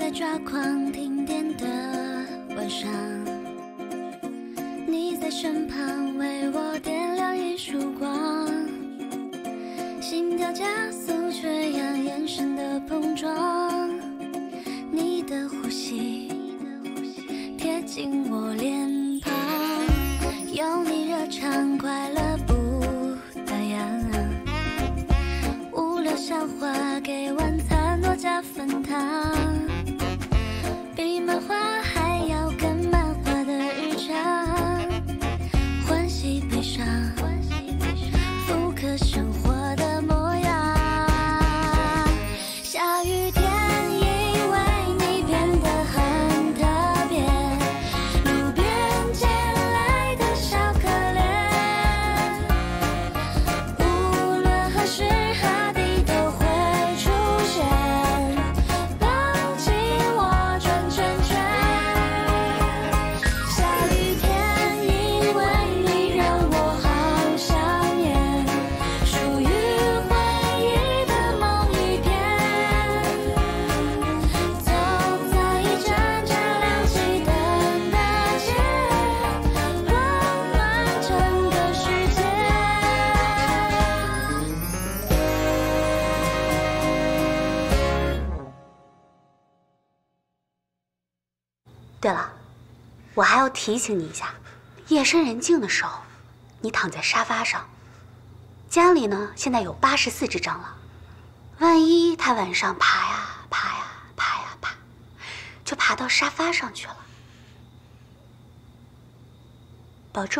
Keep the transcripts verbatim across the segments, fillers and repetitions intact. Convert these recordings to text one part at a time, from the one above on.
在抓狂停电的晚上，你在身旁为我点亮一束光，心跳加速缺氧，眼神的碰撞，你的呼吸贴近我脸庞，有你热肠快乐不打烊，无聊笑话给晚餐多加分糖，比漫画还要更漫画的日常，欢喜悲伤复刻生活的模样，下雨天因为你变得很特别，路边捡来的小可怜，无论何时何地都会出现，浪起我转圈圈，下雨天因为你让我好想念，属于回忆的梦一片，走在一盏盏亮起的大街，温暖整个世界。 对了，我还要提醒你一下，夜深人静的时候，你躺在沙发上，家里呢现在有八十四只蟑螂，万一它晚上爬呀爬呀爬呀爬，就爬到沙发上去了，保重。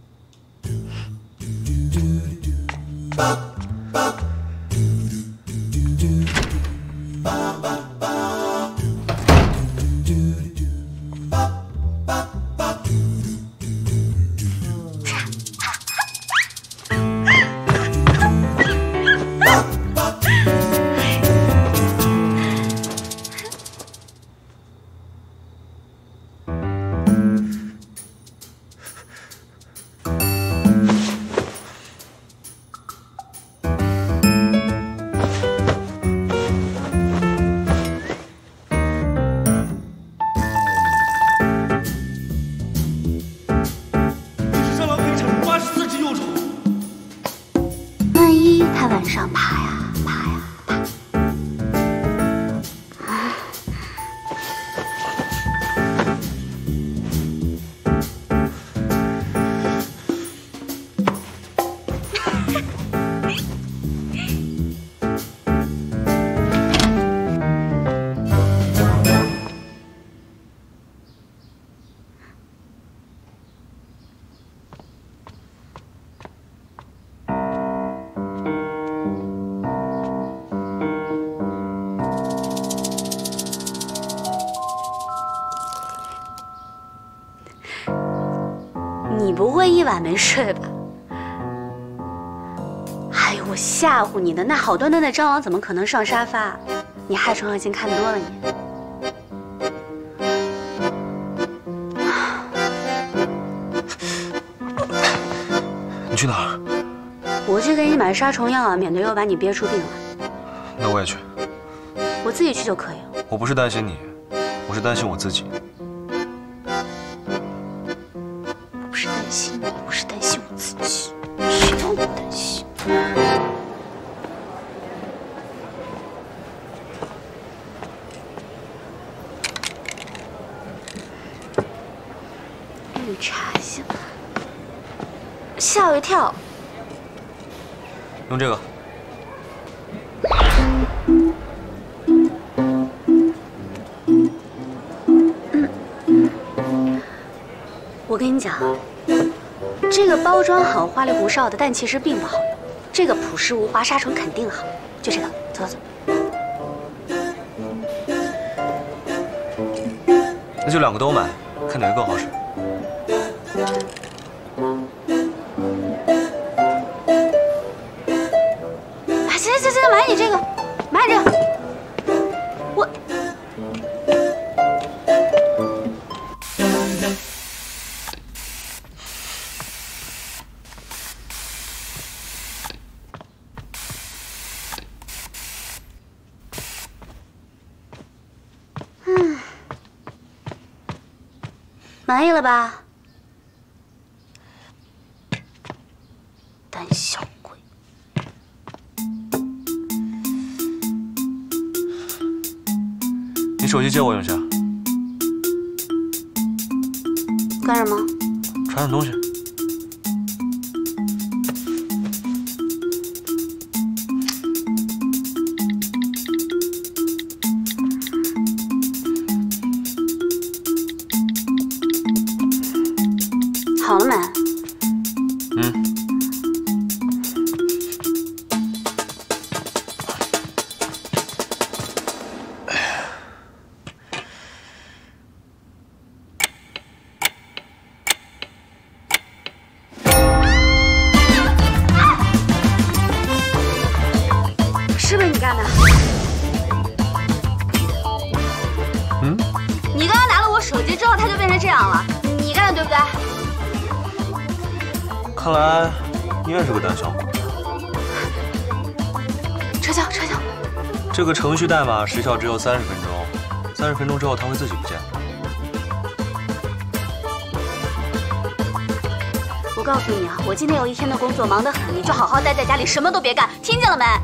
万一它晚上爬呀爬呀爬，你不会一晚没睡吧？还有我吓唬你的那好端端的蟑螂怎么可能上沙发？你害虫恶心看多了你。 你去哪儿？ 我去给你买杀虫药啊，免得又把你憋出病来。 那我也去。 我自己去就可以了。 我不是担心你，我是担心我自己。 我不是担心你，我是担心我自己。谁让我担心？绿茶香，吓我一跳。 用这个。 我跟你讲，这个包装好，花里胡哨的，但其实并不好用。这个朴实无华，杀虫肯定好。就这个，走走走。 那就两个都买，看哪个更好使。 行行行，买你这个，买你这个。我。嗯。 满意了吧？胆小鬼！ 你手机借我用一下。 干什么？ 传点东西。 好了没？ 嗯。 是不是你干的？ 嗯？ 你刚刚拿了我手机之后，他就变成这样了。你干的对不对？ 看来你也是个胆小鬼。 撤销，撤销。 这个程序代码时效只有三十分钟，三十分钟之后它会自己不见。 我告诉你啊，我今天有一天的工作忙得很，你就好好待在家里，什么都别干，听见了没？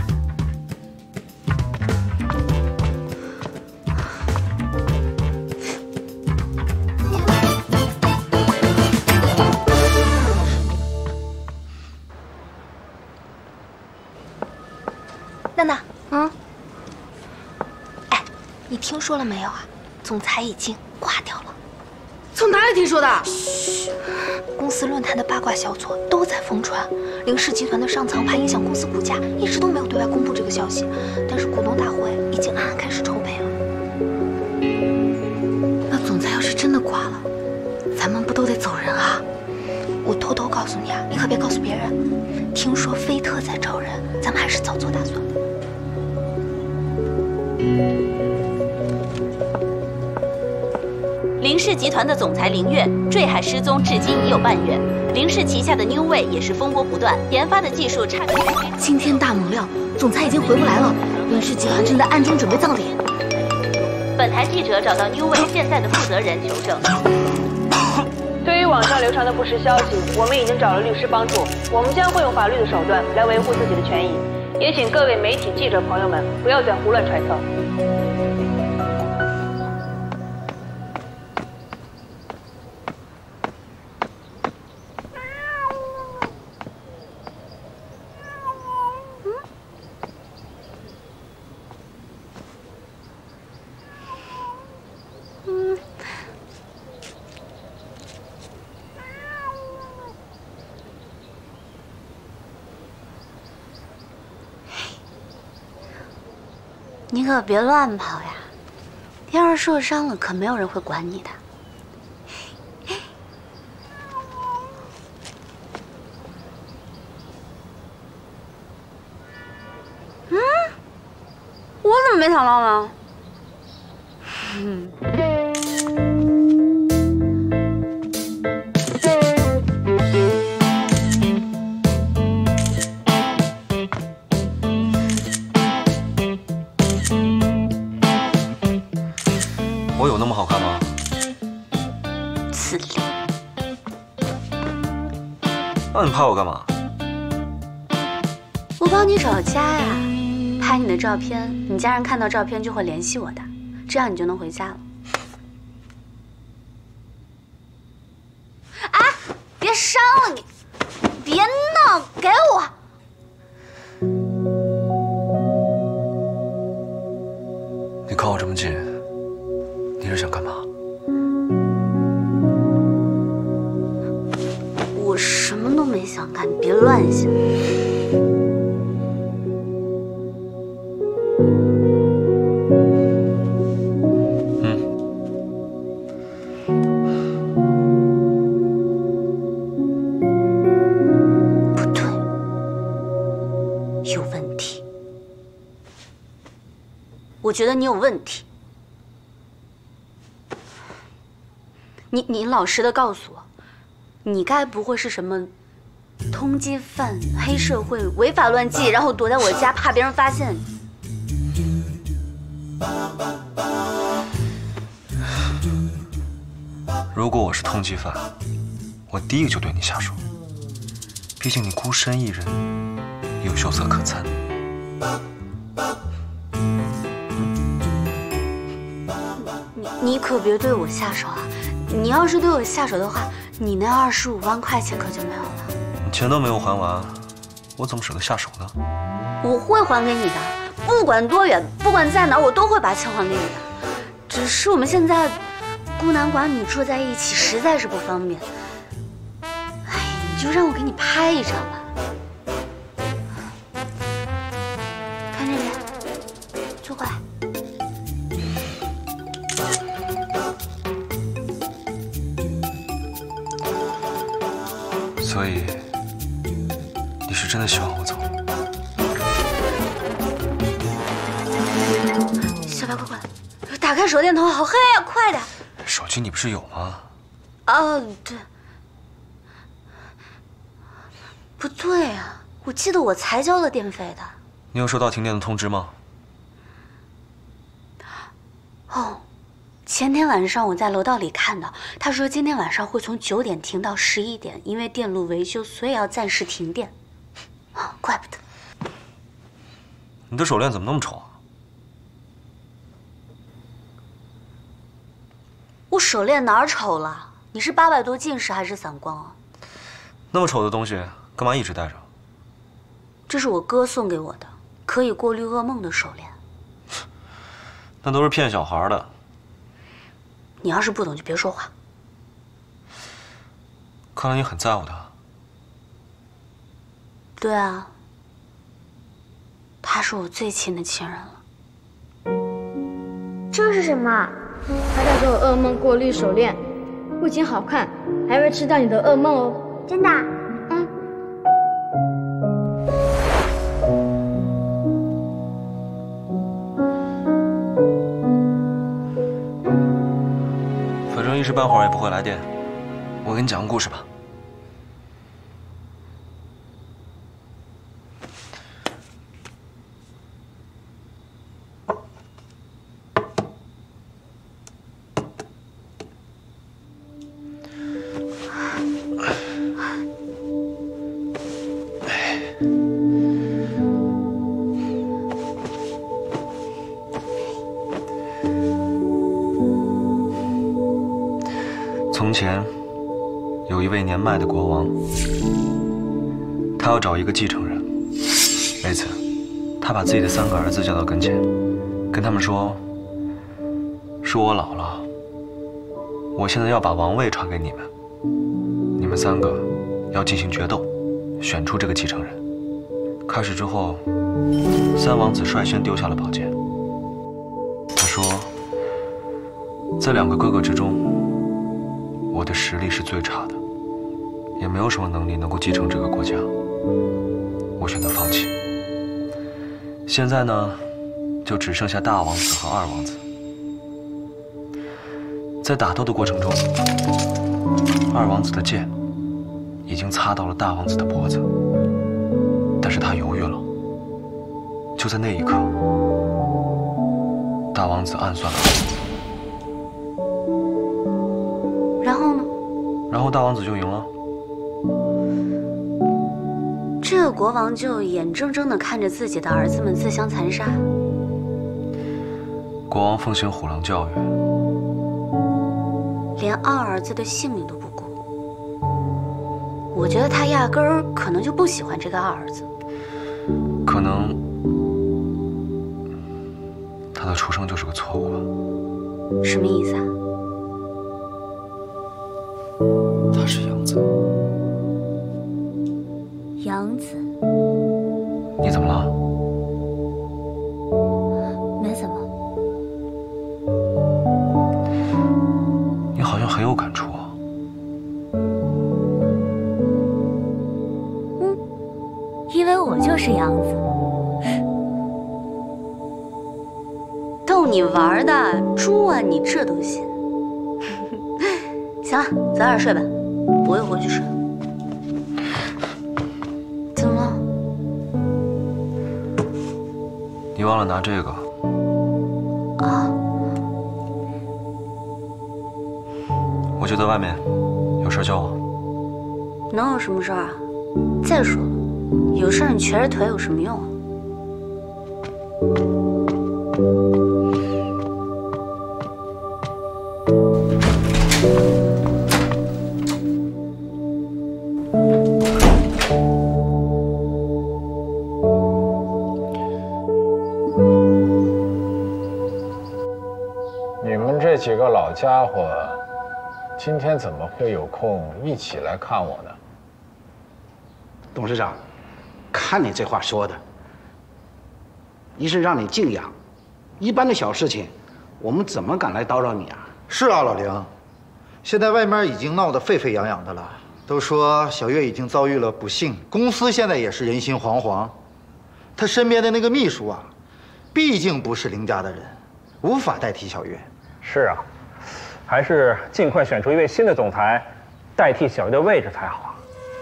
娜娜， 嗯， 哎，你听说了没有啊？总裁已经挂掉了。 从哪里听说的？ 嘘，公司论坛的八卦小撮都在疯传，凌氏集团的上层怕影响公司股价，一直都没有对外公布这个消息。但是股东大会已经暗暗开始筹备了。 那总裁要是真的挂了，咱们不都得走人啊？ 我偷偷告诉你啊，你可别告诉别人。听说菲特在招人，咱们还是早做打算。 凌氏集团的总裁林月坠海失踪，至今已有半月。凌氏旗下的 Junwei 也是风波不断，研发的技术差点。 惊天大猛料，总裁已经回不来了。凌氏集团正在暗中准备葬礼。 本台记者找到 Junwei 现在的负责人求证。 对于网上流传的不实消息，我们已经找了律师帮助，我们将会用法律的手段来维护自己的权益。也请各位媒体记者朋友们不要再胡乱揣测。 你可别乱跑呀！要是受伤了，可没有人会管你的。嗯，我怎么没想到呢？嗯。 我有那么好看吗？ 自恋。 那你拍我干嘛？ 我帮你找家呀，拍你的照片，你家人看到照片就会联系我的，这样你就能回家了。哎，别伤了你！别闹，给我！ 你靠我这么近。你是想干嘛？ 我什么都没想干，你别乱想。 嗯。 不对，有问题。我觉得你有问题。你你老实的告诉我，你该不会是什么通缉犯、黑社会、违法乱纪，然后躲在我家，怕别人发现你？ 如果我是通缉犯，我第一个就对你下手。毕竟你孤身一人，有秀色可餐。 你你可别对我下手啊！你要是对我下手的话，你那二十五万块钱可就没有了。 你钱都没有还完，我怎么舍得下手呢？ 我会还给你的，不管多远，不管在哪儿，我都会把钱还给你的。只是我们现在孤男寡女住在一起，实在是不方便。哎，你就让我给你拍一张吧。看这边，坐过来。 所以，你是真的希望我走？ 小白，快过来！打开手电筒，好黑呀、啊！快点！ 手机你不是有吗？ 哦，对。不对啊，我记得我才交了电费的。 你有收到停电的通知吗？ 哦，前天晚上我在楼道里看到，他说今天晚上会从九点停到十一点，因为电路维修，所以要暂时停电。啊，怪不得。 你的手链怎么那么丑啊？ 我手链哪儿丑了？你是八百度近视还是散光啊？ 那么丑的东西，干嘛一直戴着？ 这是我哥送给我的，可以过滤噩梦的手链。 那都是骗小孩的。 你要是不懂就别说话。 看来你很在乎他。 对啊，他是我最亲的亲人了。 这是什么？它叫做噩梦过滤手链，不仅好看，还会吃掉你的噩梦哦。真的？嗯。 反正一时半会儿也不会来电，我给你讲个故事吧。从前，有一位年迈的国王，他要找一个继承人。为此，他把自己的三个儿子叫到跟前，跟他们说：“说我老了，我现在要把王位传给你们，你们三个要进行决斗，选出这个继承人。”开始之后，三王子率先丢下了宝剑。他说：“在两个哥哥之中，我的实力是最差的，也没有什么能力能够继承这个国家，我选择放弃。现在呢，就只剩下大王子和二王子。在打斗的过程中，二王子的剑已经插到了大王子的脖子，但是他犹豫了。就在那一刻，大王子暗算了我。 然后呢？ 然后大王子就赢了。 这个国王就眼睁睁地看着自己的儿子们自相残杀。 国王奉行虎狼教育， 连二儿子的性命都不顾。我觉得他压根儿可能就不喜欢这个二儿子。 可能他的出生就是个错误吧。 什么意思啊？ 他是养子。 养子？ 你怎么了？ 没怎么。 你好像很有感触啊。 嗯，因为我就是养子。逗你玩的，猪啊你这都信？行了，早点睡吧，我也回去睡。怎么了？ 你忘了拿这个。 啊。 我就在外面，有事叫我。 能有什么事儿啊？再说了，有事儿你瘸着腿有什么用啊？ 你们这几个老家伙，今天怎么会有空一起来看我呢？ 董事长，看你这话说的，一是让你敬仰，一般的小事情，我们怎么敢来叨扰你啊？ 是啊，老林，现在外面已经闹得沸沸扬扬的了，都说小月已经遭遇了不幸，公司现在也是人心惶惶。他身边的那个秘书啊，毕竟不是林家的人，无法代替小月。 是啊，还是尽快选出一位新的总裁，代替小月的位置才好啊。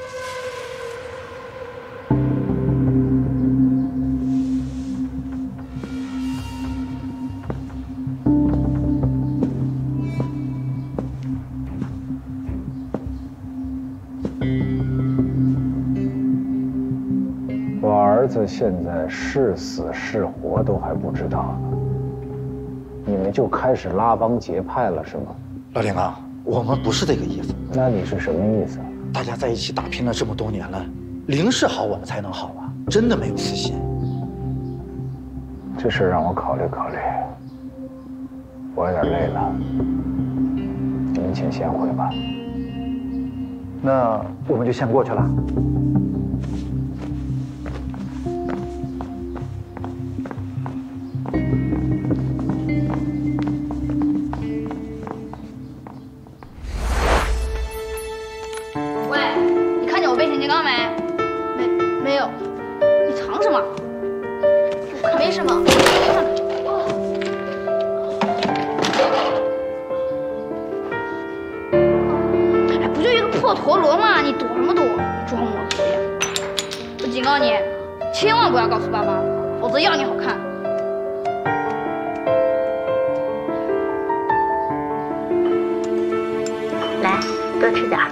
我儿子现在是死是活都还不知道呢，你们就开始拉帮结派了是吗？ 老林啊，我们不是这个意思。 那你是什么意思？ 大家在一起打拼了这么多年了，林氏好，我们才能好啊！真的没有私心。 这事让我考虑考虑，我有点累了，你们请先回吧。 那我们就先过去了。 喂，你看见我变形金刚没？没，没有。你藏什么？我看没什么。哎，不就一个破陀螺吗？你躲什么躲？装模作样！我警告你，千万不要告诉爸妈，否则要你好看。 来，多吃点儿。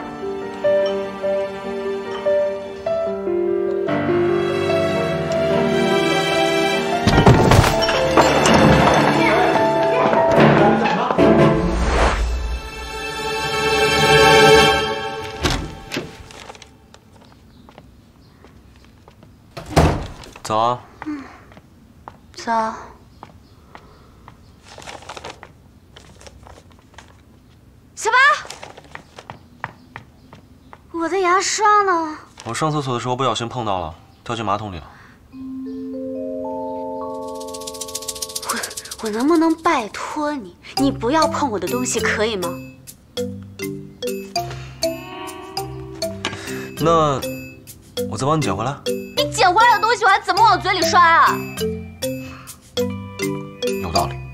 早啊。 嗯，早。小八，我的牙刷呢？ 我上厕所的时候不小心碰到了，掉进马桶里了。 我我能不能拜托你，你不要碰我的东西，可以吗？ 那我再帮你捡回来。 你捡回来的东西，我还怎么往嘴里刷啊？ 有道理。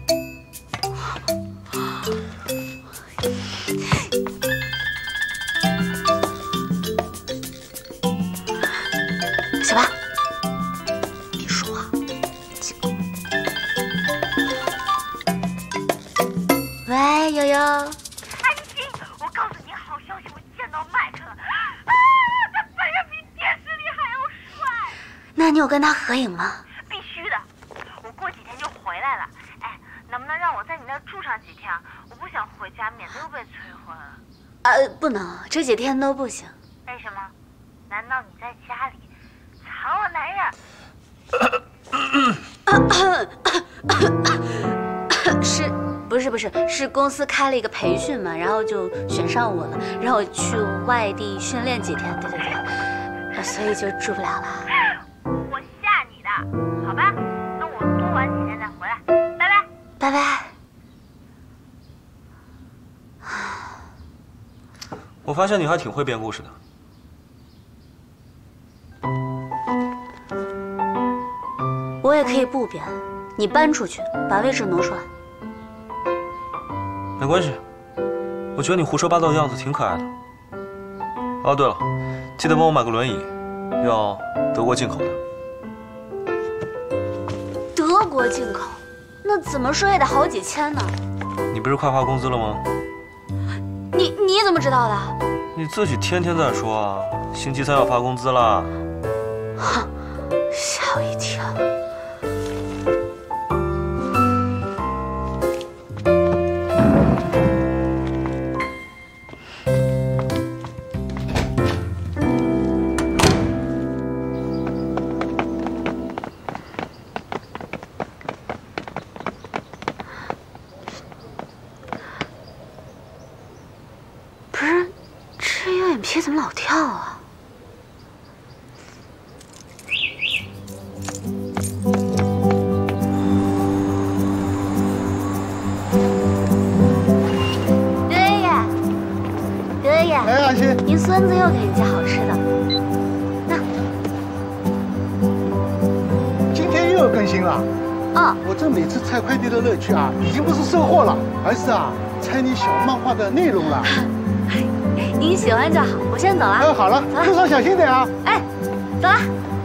小八，别说话。喂，悠悠。 安心，我告诉你好消息，我见到麦克了。啊，他本人比电视里还要帅。 那你有跟他合影吗？ 必须的，我过几天就回来了。哎，能不能让我在你那儿住上几天？我不想回家，免得又被催婚。 呃，不能，这几天都不行。 为什么？难道你在家里藏了男人？是，不是不是，是公司开了一个培训嘛，然后就选上我了，让我去外地训练几天，对对对，所以就住不了了。 我吓你的，好吧？那我多玩几天再回来，拜拜。 拜拜。 我发现你还挺会编故事的。 我也可以不编，你搬出去，把位置挪出来。 没关系，我觉得你胡说八道的样子挺可爱的。哦，对了，记得帮我买个轮椅，要德国进口的。 德国进口，那怎么说也得好几千呢。 你不是快发工资了吗？ 你你你怎么知道的？ 你自己天天在说啊，星期三要发工资了。 哼，吓我一跳。皮怎么老跳啊？德爷，德爷， 哎，安心， 您孙子又给你夹好吃的。那， 今天又有更新了。 哦， 我这每次拆快递的乐趣啊，已经不是收货了，而是啊，猜你小漫画的内容了。 您喜欢就好，我先走了。 哎，好了，路上小心点啊。 哎，走了。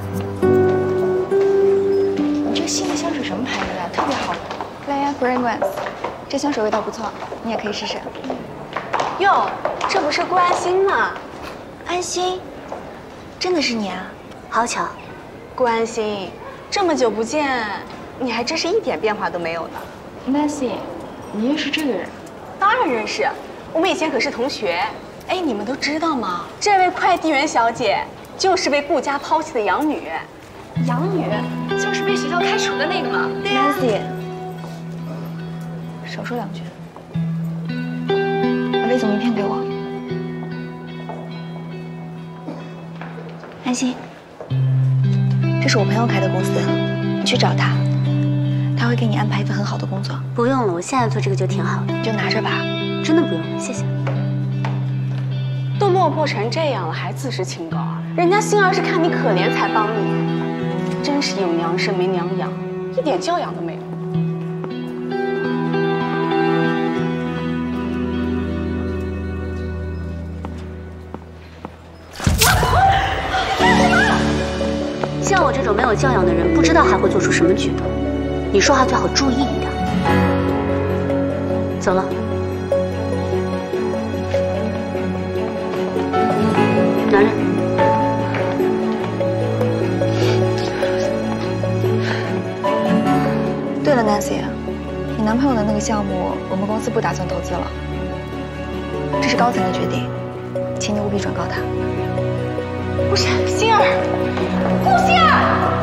你这个新的香水什么牌子的？特别好闻。Liu Te，这香水味道不错，你也可以试试。 哟，这不是顾安心吗？ 安心，真的是你啊？ 好巧。 顾安心，这么久不见，你还真是一点变化都没有呢。 Nancy，你认识这个人？ 当然认识，我们以前可是同学。哎，你们都知道吗？这位快递员小姐就是被顾家抛弃的养女。 养女就是被学校开除的那个吗？ 对呀。 Nancy，少说两句。把魏总名片给我。安心，这是我朋友开的公司，你去找他，他会给你安排一份很好的工作。 不用了，我现在做这个就挺好的， 你就拿着吧。 真的不用了，谢谢。 都落魄成这样了，还自视清高啊！人家星儿是看你可怜才帮你，真是有娘生没娘养，一点教养都没有。 像我这种没有教养的人，不知道还会做出什么举动。你说话最好注意一点。走了。拿着。 对了 ，Nancy， 你男朋友的那个项目，我们公司不打算投资了，这是高层的决定，请你务必转告他。 不是，星儿，顾星儿。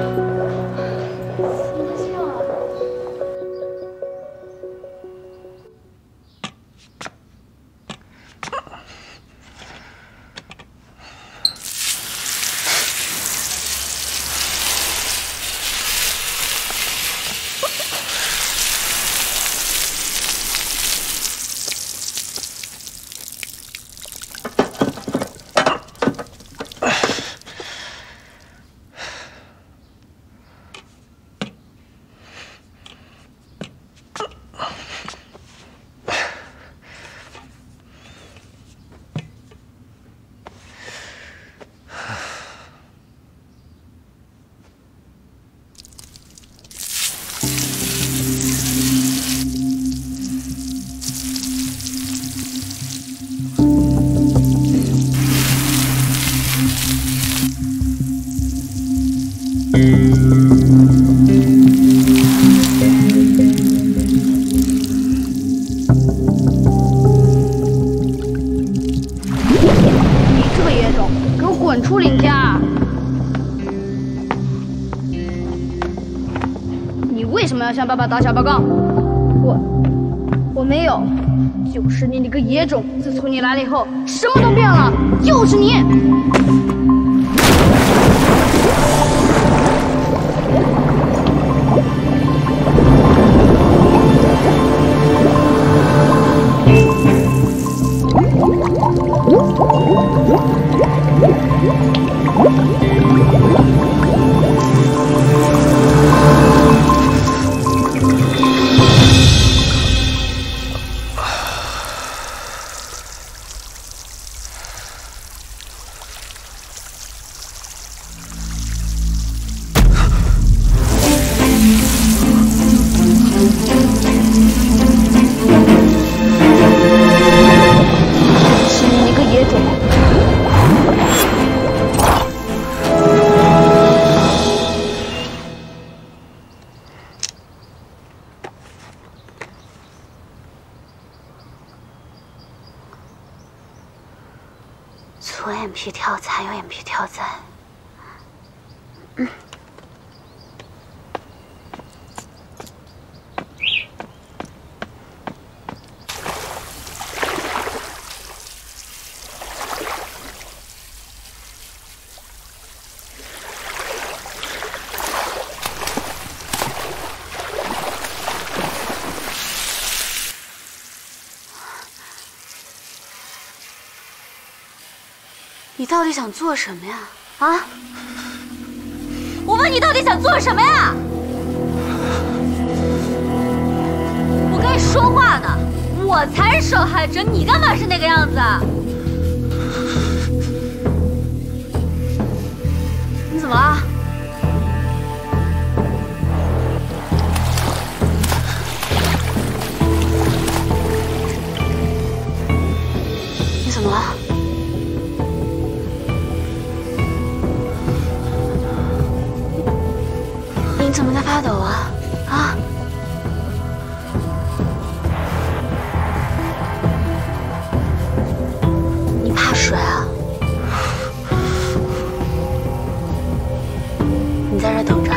向爸爸打小报告，我我没有，就是你那个野种！自从你来了以后，什么都变了，就是你。 左眼皮跳财，右眼皮跳灾。嗯。你到底想做什么呀？啊！我问你到底想做什么呀？我跟你说话呢，我才是受害者，你干嘛是那个样子？你怎么了？你怎么了？ 你怎么在发抖啊？啊！你怕水啊？你在这等着。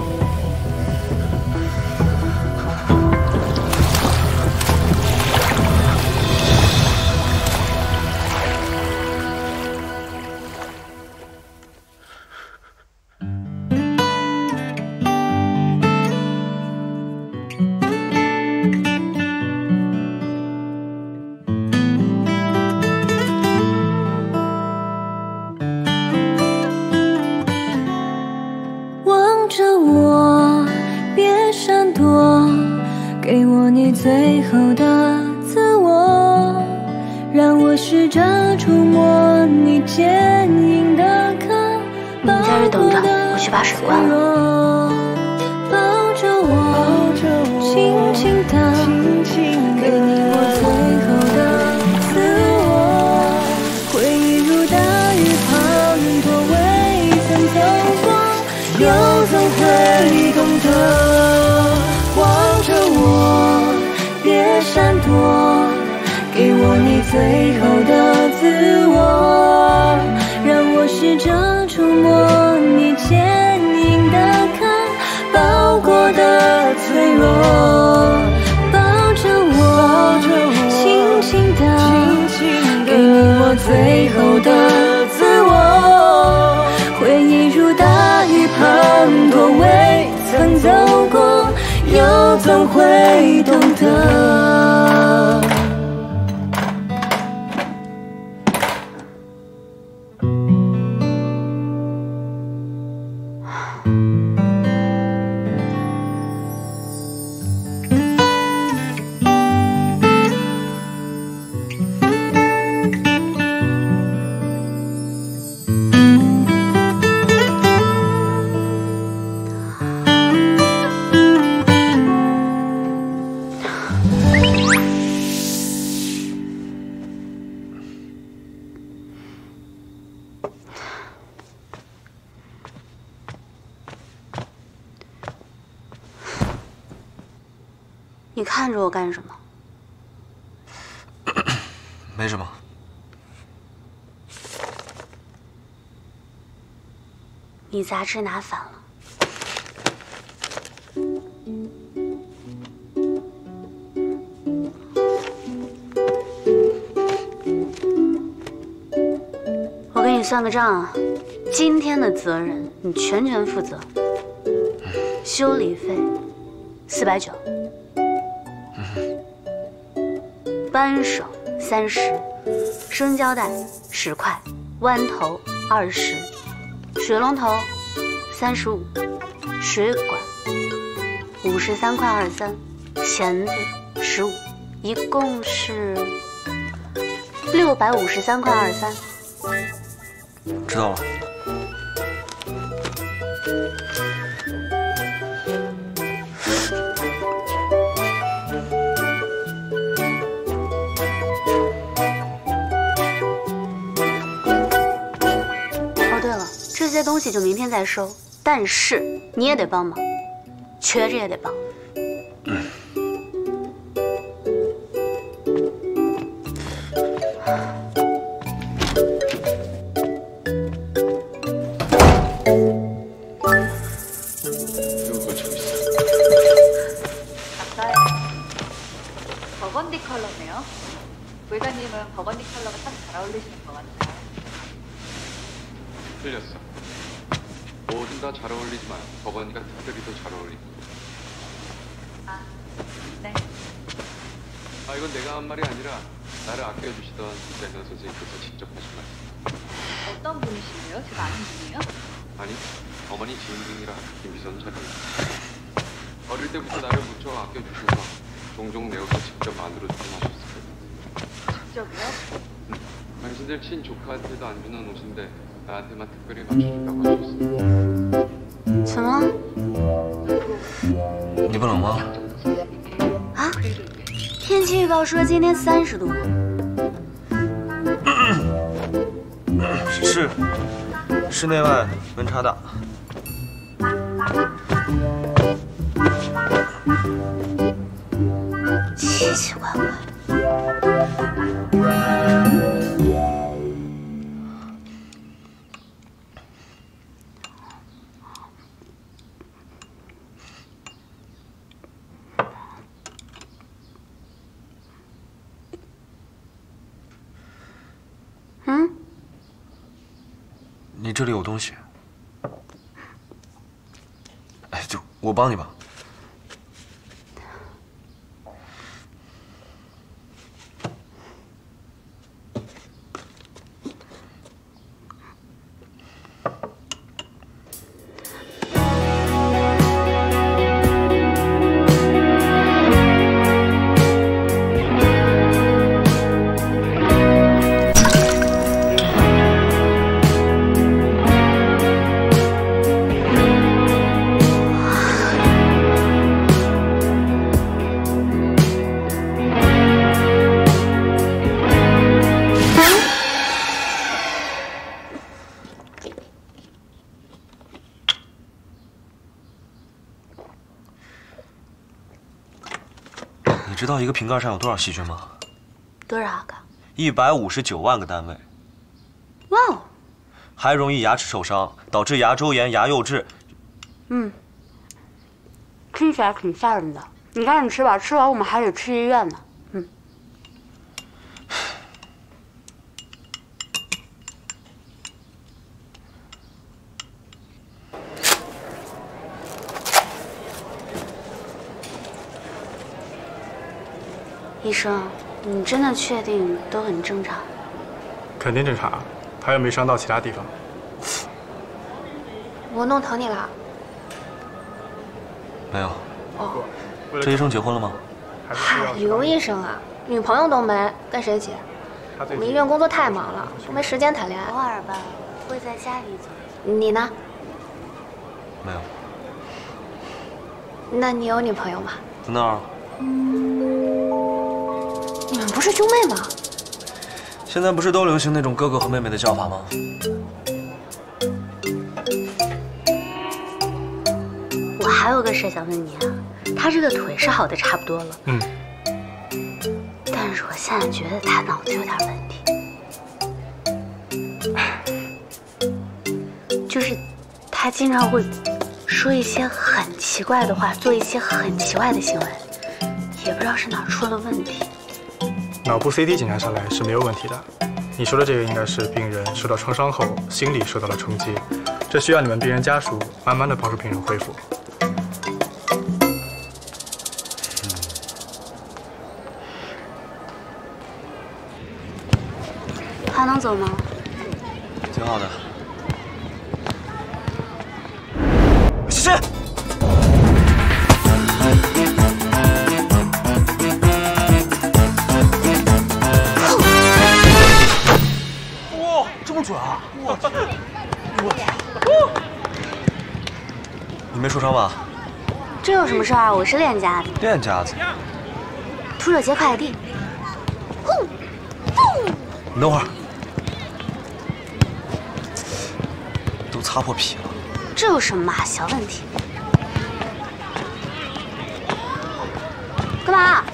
最后的自我，让我试着触摸你坚硬的壳。 你在这等着，我去把水关了。 抱着我，轻轻地给你我最后的自我。回忆如大雨滂沱，未曾走过，又怎会懂得望着我？ 别闪躲，给我你最后的自我，让我试着触摸你坚硬的壳，包裹的脆弱。抱着我，轻轻地，给你我最后的自我。回忆如大雨滂沱，未曾走过。 又怎会懂得？ 你看着我干什么？ 没什么。 你杂志拿反了。我给你算个账啊，今天的责任你全权负责。修理费四百九。 扳手三十，生胶带十块，弯头二十，水龙头三十五，水管五十三块二三，钳子十五，一共是六百五十三块二三。 知道了。 这些东西就明天再收，但是你也得帮忙，瘸着也得帮。嗯。 잘 어울리시는 것 같아요. 틀렸어. 뭐든 다 잘 어울리지만 버건이가 특별히 더 잘 어울린다. 아, 네. 아, 이건 내가 한 말이 아니라 나를 아껴주시던 김대현 선생님께서 직접 하신 말씀. 어떤 분이시래요? 제가 아는 분이요? 아니, 어머니 지인분이라 김비서는 잘 알고. 어릴 때부터 나를 무척 아껴주셔서 종종 내 옷을 직접 만들어주곤 하셨어요. 직접이요? 응. 당신들 친조카한테도 안 주는 옷인데 나한테만 특별히 맞춰준다고 하셨어요. 怎么了？ 你不冷吗？ 啊？天气预报说今天三十度。 是，室内外温差大。 奇奇怪怪。嗯？ 你这里有东西。哎，就我帮你吧。 你知道一个瓶盖上有多少细菌吗？ 多少个？ 一百五十九万个单位。 哇哦！ 还容易牙齿受伤，导致牙周炎、牙釉质。 嗯，听起来挺吓人的。你赶紧吃吧，吃完我们还得去医院呢。嗯。医生，你真的确定都很正常？ 肯定正常，他又没伤到其他地方。 我弄疼你了？ 没有。 哦。 这医生结婚了吗？ 嗨，刘医生啊，女朋友都没，跟谁结？我们医院工作太忙了，都没时间谈恋爱。 偶尔吧，会在家里走。 你呢？ 没有。 那你有女朋友吗？ 在那儿。 你们不是兄妹吗？ 现在不是都流行那种哥哥和妹妹的叫法吗？ 我还有个事想问你啊，他这个腿是好的差不多了， 嗯， 但是我现在觉得他脑子有点问题，就是他经常会说一些很奇怪的话，做一些很奇怪的行为，也不知道是哪出了问题。 脑部 C T 检查下来是没有问题的。你说的这个应该是病人受到创伤后心理受到了冲击，这需要你们病人家属慢慢的帮助病人恢复。 还能走吗？ 挺好的。是。 这么准啊！我去！我天！你没受伤吧？ 这有什么事啊？我是练家子。 练家子。 徒手接快递。呼！ 你等会儿。都擦破皮了。 这有什么嘛？小问题。干嘛？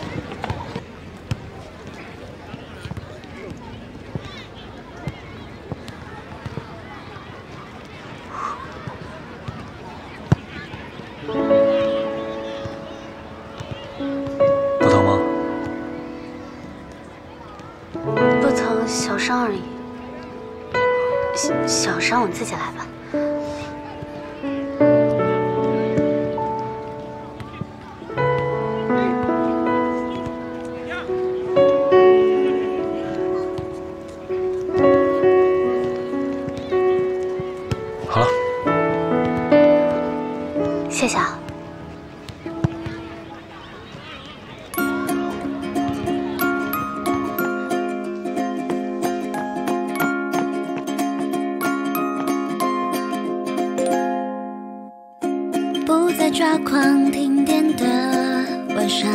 不疼，小伤而已。 小小伤我自己来吧。 好了， 谢谢啊。 抓狂停电的晚上，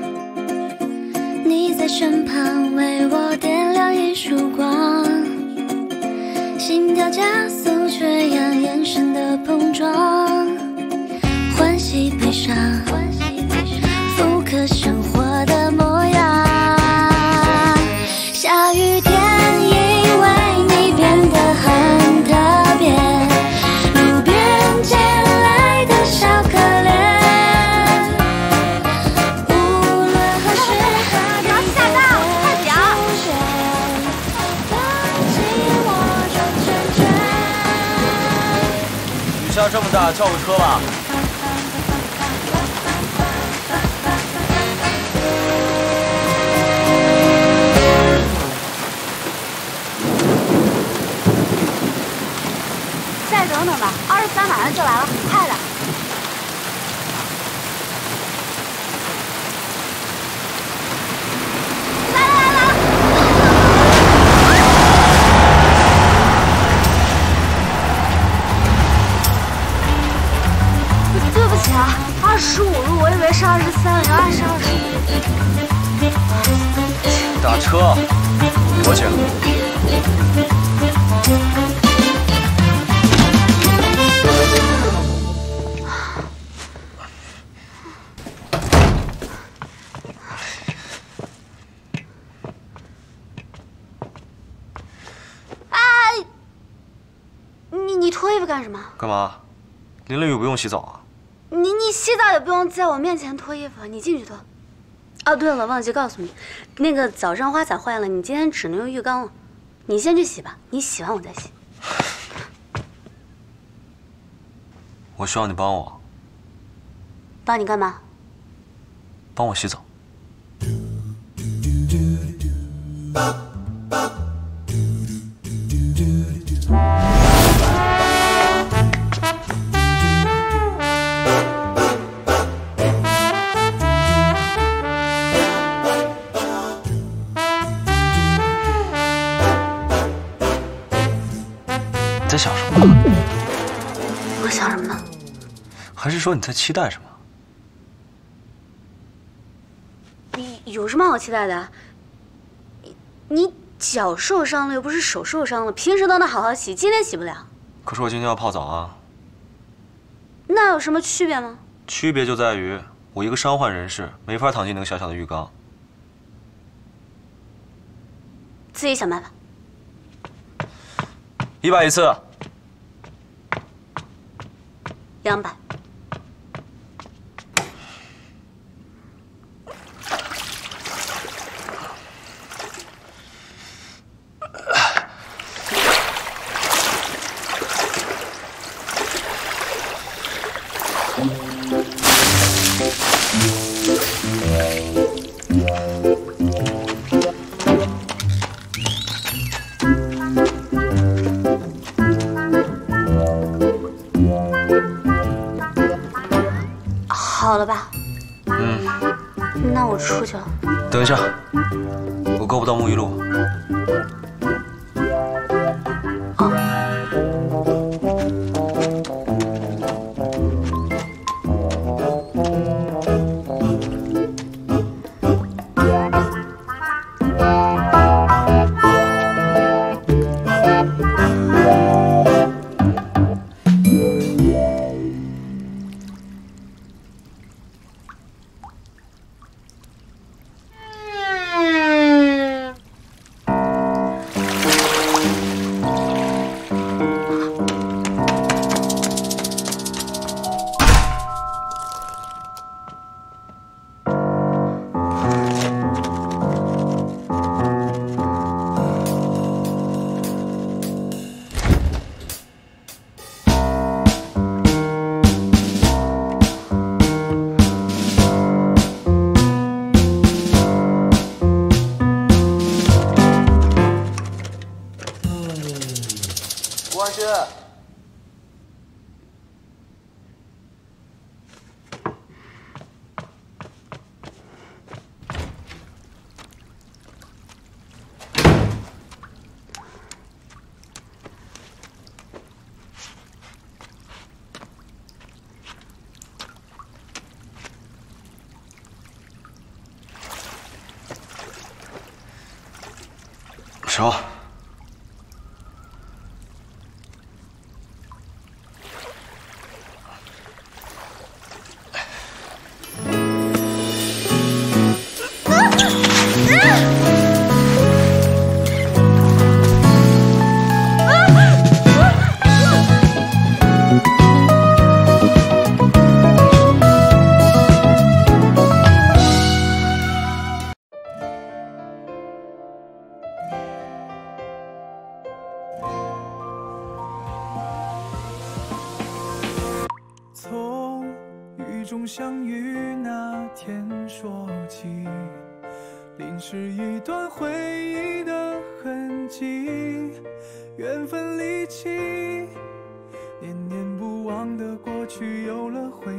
你在身旁为我点亮一束光，心跳加速缺氧，眼神的碰撞，欢喜悲伤，复刻生活的模样。下雨天，因为你变得很特别，路边捡来的小可怜。 下这么大，叫个车吧。 再等等吧，二十三马上就来了，很快的。来了来了！对不起啊，二十五路，我以为是二十三，原来是二十五。 打车，我请。 哎，你你脱衣服干什么？ 干嘛？淋了雨不用洗澡啊？ 你你洗澡也不用在我面前脱衣服，你进去脱。哦，对了，忘记告诉你，那个早上花洒坏了，你今天只能用浴缸了。你先去洗吧，你洗完我再洗。 我需要你帮我。 帮你干嘛？ 帮我洗澡。你在想什么？ 我想什么呢？ 还是说你在期待什么？ 你有什么好期待的？你你脚受伤了，又不是手受伤了，平时都能好好洗，今天洗不了。 可是我今天要泡澡啊。 那有什么区别吗？ 区别就在于我一个伤患人士，没法躺进那个小小的浴缸。 自己想办法。 一百一次。 两百。好了吧？ 嗯。 那我出去了。 等一下，我够不到沐浴露。 顾安心， 手。 相遇那天说起，淋湿一段回忆的痕迹，缘分离奇，念念不忘的过去有了回